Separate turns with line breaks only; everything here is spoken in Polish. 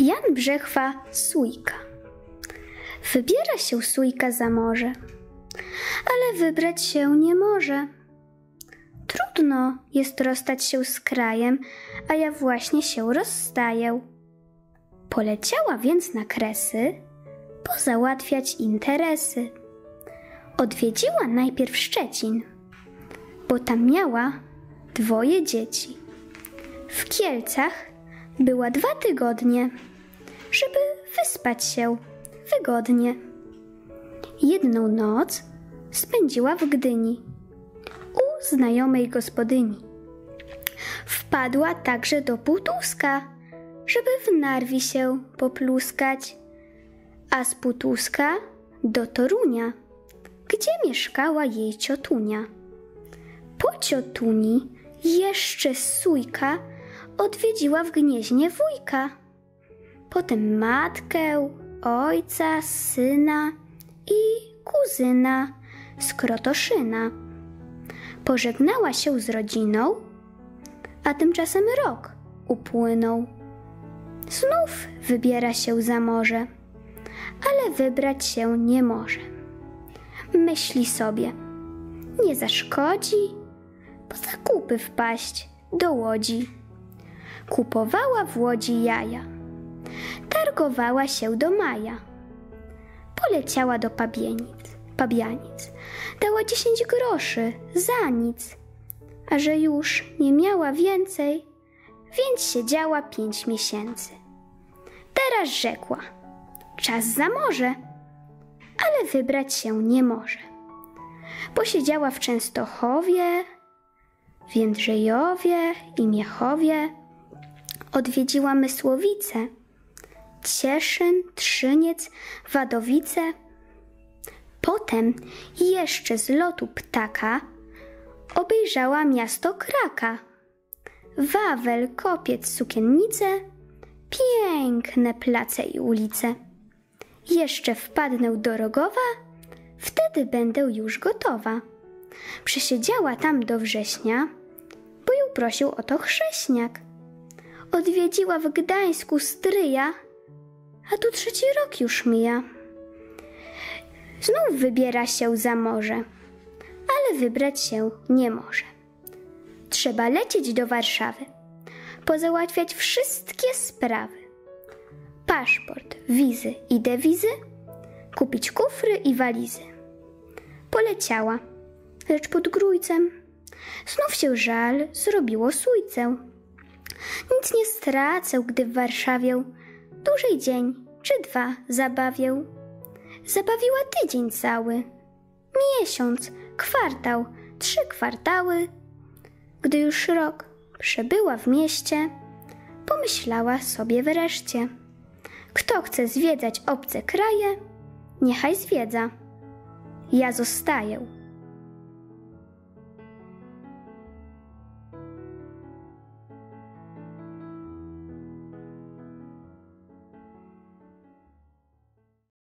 Jan Brzechwa, Sójka. Wybiera się Sójka za morze, ale wybrać się nie może. Trudno jest rozstać się z krajem, a ja właśnie się rozstaję. Poleciała więc na Kresy, pozałatwiać interesy. Odwiedziła najpierw Szczecin, bo tam miała 2 dzieci. W Kielcach była 2 tygodnie, żeby wyspać się wygodnie. Jedną noc spędziła w Gdyni u znajomej gospodyni. Wpadła także do Półtuska, żeby w Narwi się popluskać, a z Półtuska do Torunia, gdzie mieszkała jej ciotunia. Po ciotuni jeszcze Sójka odwiedziła w Gnieźnie wujka, potem matkę, ojca, syna i kuzyna z Krotoszyna. Pożegnała się z rodziną, a tymczasem rok upłynął. Znów wybiera się za morze, ale wybrać się nie może. Myśli sobie, nie zaszkodzi po zakupy wpaść do Łodzi. Kupowała w Łodzi jaja, targowała się do maja. Poleciała do Pabianic, dała 10 groszy za nic, a że już nie miała więcej, więc siedziała 5 miesięcy. Teraz rzekła, czas za morze, ale wybrać się nie może. Posiedziała w Częstochowie, w Jędrzejowie i Miechowie, odwiedziła Mysłowice, Cieszyn, Trzyniec, Wadowice. Potem jeszcze z lotu ptaka obejrzała miasto Kraka, Wawel, Kopiec, Sukiennice, piękne place i ulice. Jeszcze wpadnę do Rogowa, wtedy będę już gotowa. Przesiedziała tam do września, bo ją prosił o to chrześniak. Odwiedziła w Gdańsku stryja, a tu 3. rok już mija. Znów wybiera się za morze, ale wybrać się nie może. Trzeba lecieć do Warszawy, pozałatwiać wszystkie sprawy. Paszport, wizy i dewizy, kupić kufry i walizy. Poleciała, lecz pod Grójcem znów się żal zrobiło Sójce. Nic nie stracę, gdy w Warszawie dłużej dzień czy 2 zabawię. Zabawiła tydzień cały, miesiąc, kwartał, 3 kwartały. Gdy już rok przebyła w mieście, pomyślała sobie wreszcie, kto chce zwiedzać obce kraje, niechaj zwiedza. Ja zostaję.